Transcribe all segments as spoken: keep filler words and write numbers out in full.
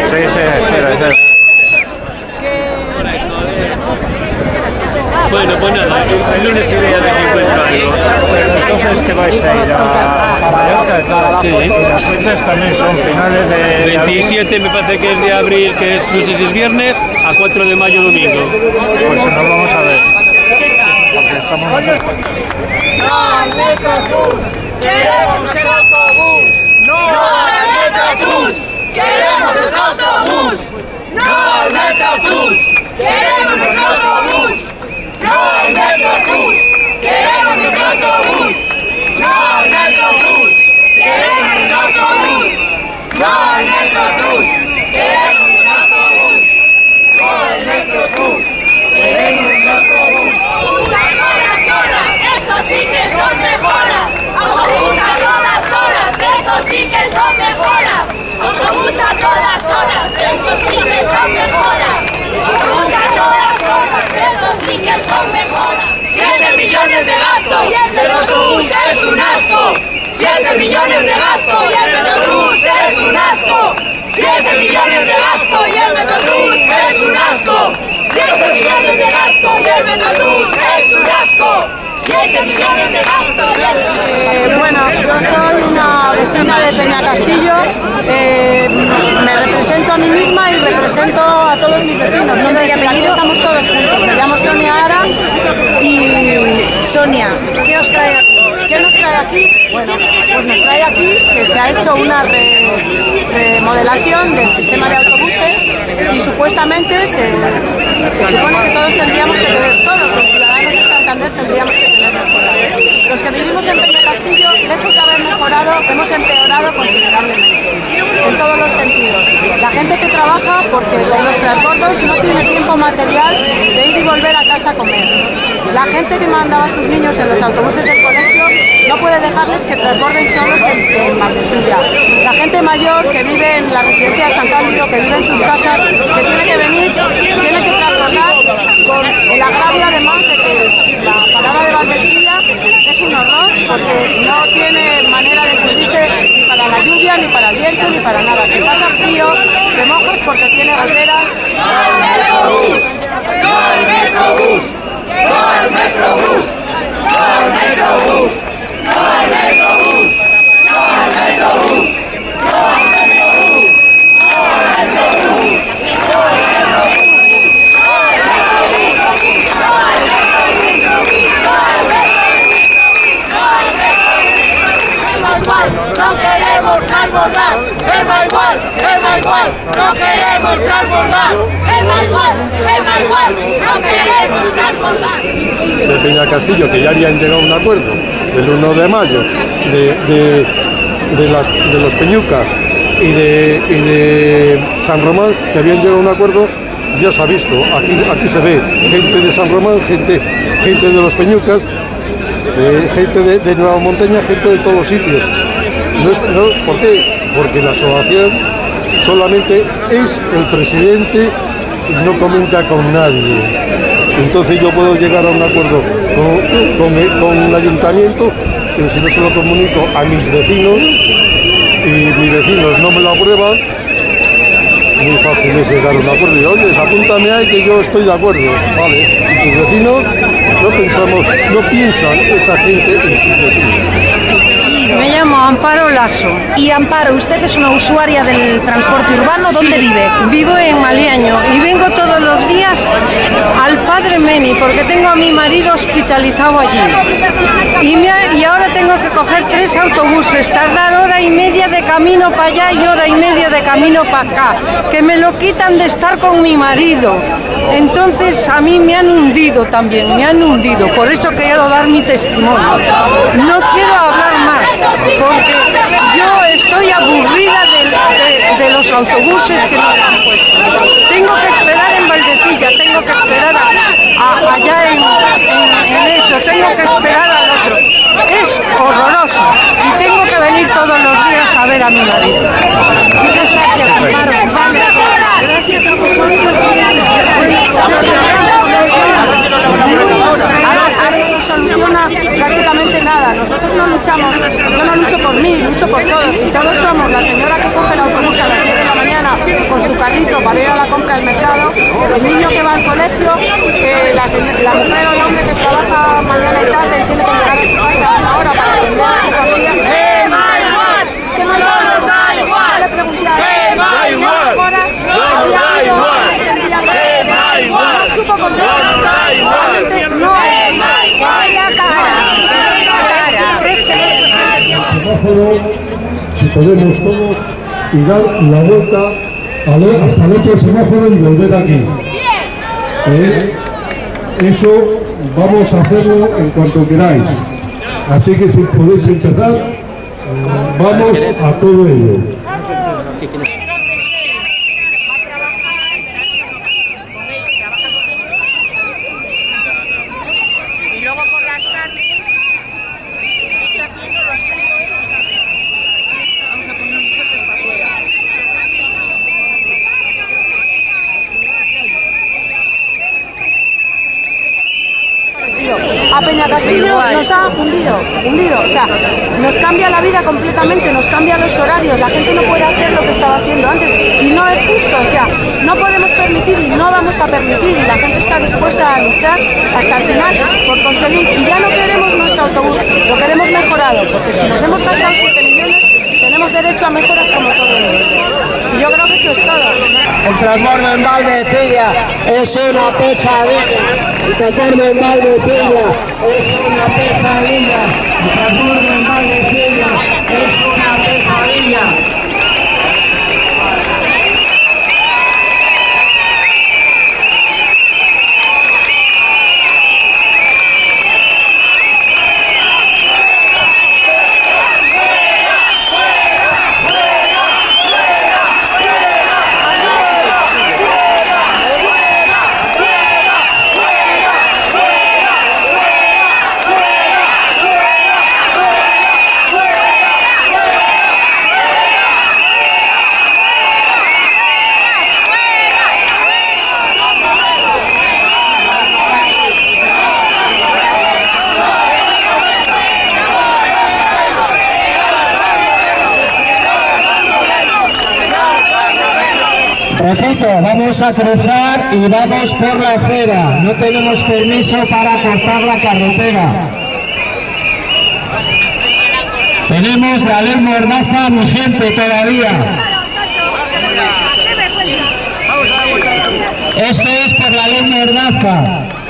Sí, sí, espera, espera. Bueno, pues nada, el lunes iré a ver si encuentro algo. Entonces, ¿qué vais a ir a Mallorca? Sí. Y las fechas también son finales de... veintisiete me parece que es de abril, que es, no sé si es viernes, a cuatro de mayo domingo. Pues nos vamos a ver. Porque estamos... ¡No al Metrobús! ¡Queremos el autobús! ¡No al Metrobús! ¡Queremos el autobús! ¡No al Metrobús! ¡Queremos el autobús! ¡No al Metrobús! ¡Queremos el autobús! ¡No al Metrobús! ¡Queremos el autobús! ¡No al Metrobús! ¡Queremos el autobús! ¡No al Metrobús! ¡Queremos el autobús! ¡Autobús a todas horas! ¡Eso sí que son mejoras! ¡Autobús a todas horas! ¡Eso sí que son mejoras! ¡Autobús a todas horas! ¡Eso sí que son mejoras! ¡Autobús a todas horas! ¡Eso sí que son mejoras! ¡Siete millones de gasto y el Metrobús es un asco! ¡Siete millones de gasto y el Metrobús es un asco! ¡Siete millones de gasto y el Metrobús es un asco! ¡Siete millones de gasto y el Metrobús es un asco! ¡Siete millones de gasto y el Metrobús! Eh, bueno, yo soy una vecina de Peñacastillo, eh, me represento a mí misma y represento a todos mis vecinos. ¿Nombre y apellido? Aquí estamos todos juntos. Me llamo Sonia Ara y... Sonia, ¿qué os trae aquí? ¿Qué nos trae aquí? Bueno, pues nos trae aquí que se ha hecho una re, remodelación del sistema de autobuses y supuestamente se, se supone que todos tendríamos que tener, todos los ciudadanos de Santander tendríamos que tener mejorado. Los que vivimos en Peñacastillo, lejos de haber mejorado, hemos empeorado considerablemente, en todos los sentidos. La gente que trabaja, porque con los transbordos no tiene tiempo material de ir y volver a casa a comer. La gente que mandaba a sus niños en los autobuses del colegio no puede dejarles que transborden solos en, en base suya. La gente mayor que vive en la residencia de San Cándido, que vive en sus casas, que tiene que venir, tiene que transbordar con el agravio además de que la parada de Valdequilla es un horror porque no tiene manera de cubrirse ni para la lluvia, ni para el viento, ni para nada. Si pasa frío, te mojas porque tiene goteras. ¡No al Metrobús! ¡No al Metrobús! ¡No al Metrobús! ¡No al Metrobús! ¡No al Metrobús! ¡No al Metrobús! ¡No al Metrobús! ¡No al Metrobús! ¡No al Metrobús! ¡No queremos transbordar! ¡Gema igual! ¡Gema igual! ¡No queremos transbordar! ¡Gema igual! ¡Gema igual! ¡No queremos transbordar! De Peñacastillo, que ya habían llegado a un acuerdo el uno de mayo, de, de, de, las, de los Peñucas y de, y de San Román, que habían llegado a un acuerdo, ya se ha visto, aquí, aquí se ve gente de San Román, gente, gente de los Peñucas, eh, gente de, de Nueva Montaña, gente de todos los sitios. No es, no, ¿por qué? Porque la asociación solamente es el presidente y no comenta con nadie. Entonces yo puedo llegar a un acuerdo con, con, el, con el ayuntamiento, pero si no se lo comunico a mis vecinos y mis vecinos no me lo aprueban, muy fácil es llegar a un acuerdo. Y oye, apúntame ahí que yo estoy de acuerdo. Vale, y tus vecinos no pensamos, no piensan esa gente en sus vecinos. Me llamo Amparo Lasso. Y Amparo, usted es una usuaria del transporte urbano, ¿dónde Sí, vive? Vivo en Maliaño y vengo todos los días al Padre Meni porque tengo a mi marido hospitalizado allí. Y, me ha, y ahora tengo que coger tres autobuses, tardar hora y media de camino para allá y hora y media de camino para acá, que me lo quitan de estar con mi marido. Entonces a mí me han hundido también, me han hundido, por eso quiero dar mi testimonio. No quiero hablar más, porque yo estoy aburrida de, de, de los autobuses que nos han puesto. Tengo que esperar en Valdecilla, tengo que esperar a, a, allá en, en, en eso, tengo que esperar al otro. Es horroroso y tengo que venir todos los días a ver a mi marido. Muchas gracias, Amparo. Gracias a Ahora no soluciona prácticamente nada. Nosotros no luchamos, yo no lucho por mí, lucho por todos. Y todos somos la señora que coge el autobús a las diez de la mañana con su carrito para ir a la compra del mercado, el niño que va al colegio, eh, la, la mujer o el hombre que trabaja mañana y tarde y tiene que llegar a su casa a una hora para atender a su familia. ¡Eh, da igual! Es que no le da igual. No le pregunté a él, da igual. Horas, había habido, no entendía que da igual. No supo contestar. Da igual. No da igual. La cara. ¿Crees que si podemos todos y dar la vuelta hasta el otro semáforo y volver aquí? ¿Eh? Eso vamos a hacerlo en cuanto queráis. Así que si podéis empezar, vamos a todo ello. Y luego por las tardes estoy haciendo los tres. Vamos a poner nosotros para afuera. A Peñacastillo nos ha hundido, hundido, o sea, nos cambia la vida completamente, nos cambia los horarios, la gente no puede hacer lo que estaba haciendo antes y no es justo, o sea, no podemos permitir y no vamos a permitir y la gente está dispuesta a luchar hasta el final por conseguir y ya no queremos nuestro autobús, lo queremos mejorado, porque si nos hemos gastado siete millones tenemos derecho a mejoras como todo el mundo y yo creo que eso es todo. El transbordo en Valdecilla es una pesadilla. El transbordo en Valdecilla es una pesadilla. El transbordo en Valdecilla es una pesadilla. Repito, vamos a cruzar y vamos por la acera. No tenemos permiso para cortar la carretera. Tenemos la ley Mordaza vigente todavía. Esto es por la ley Mordaza.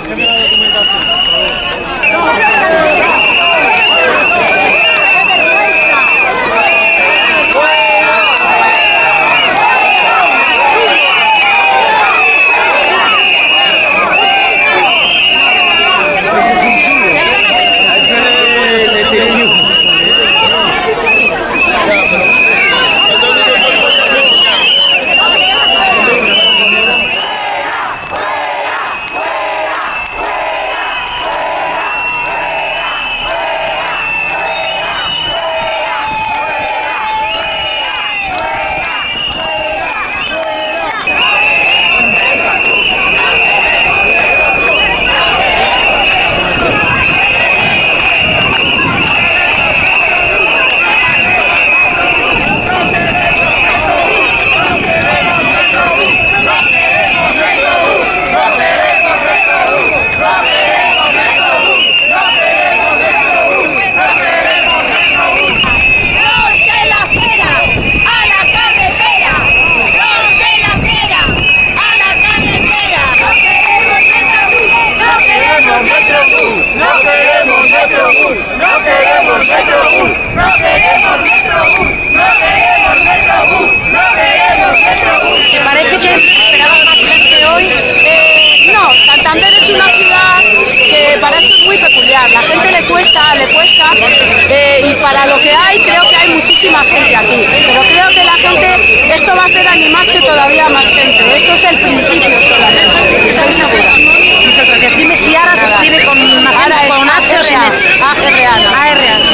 La gente le cuesta, le cuesta, eh, y para lo que hay, creo que hay muchísima gente aquí. Pero creo que la gente, esto va a hacer animarse todavía más gente. Esto es el principio solamente, estoy segura. Muchas gracias. Dime si Ara se escribe con una Ara es con H o sin H. A R A. A R A.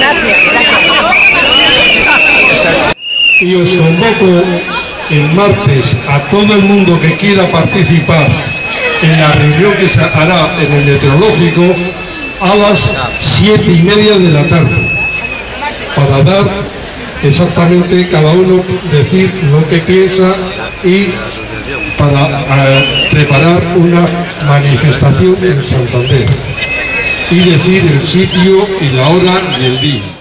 Gracias. Y os convoco el martes a todo el mundo que quiera participar en la reunión que se hará en el meteorológico a las siete y media de la tarde para dar exactamente cada uno decir lo que piensa y para eh, preparar una manifestación en Santander y decir el sitio y la hora y el día.